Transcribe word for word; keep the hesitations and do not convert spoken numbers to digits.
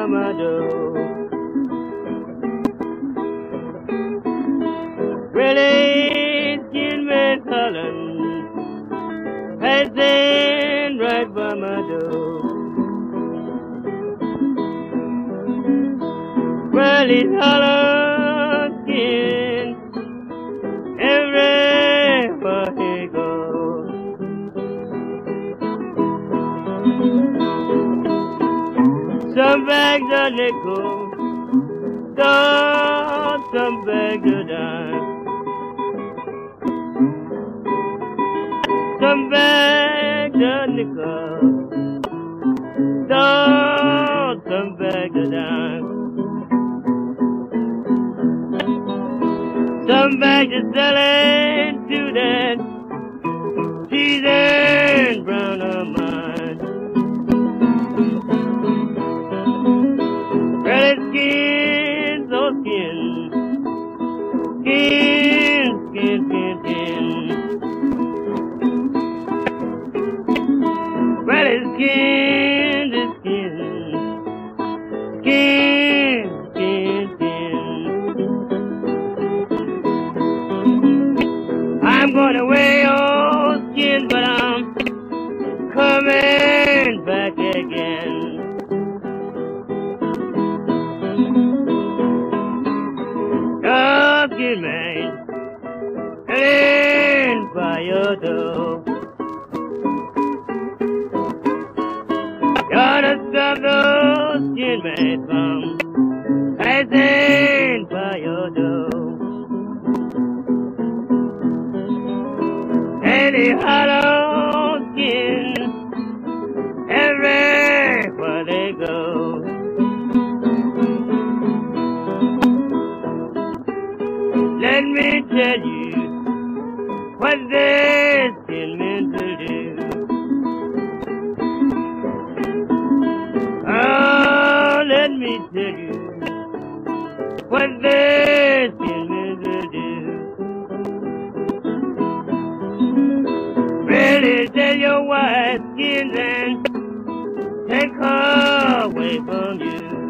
by my door. Really skin red Holland, passing right by my door. Well, it's hollow skin everywhere he goes. Some bags of nickel, some bags of dime. Some bags of nickel, some bags of dime. Some bags are selling to that seasoned brown of mine. Red skin, so skin, skin, skin, skin, skin. Red skin, the skin, skin, skin, skin. I'm going away, old skin, but I'm coming back again. Oh, skin man, and by your door. Gotta stop those skin men from passing by your door. Any hollow skin, everywhere they go. Let me tell you what this skin meant to do. Oh, let me tell you what this skin meant to do. Really tell your wife skins and take her away from you.